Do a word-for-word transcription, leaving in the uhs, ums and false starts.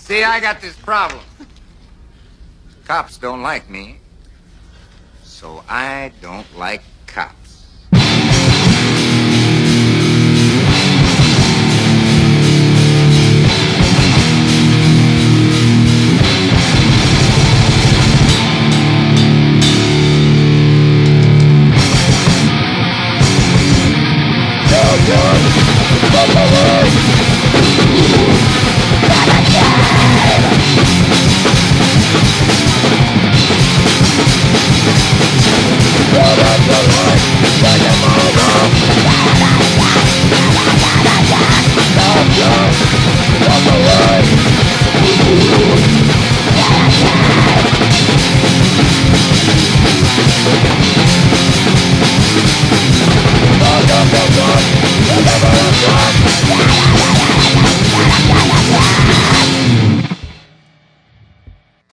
See, I got this problem. Cops don't like me, so I don't like cops.